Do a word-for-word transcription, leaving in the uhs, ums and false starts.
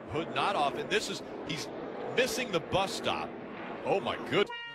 Hood not off, and this is, he's missing the bus stop. Oh my goodness.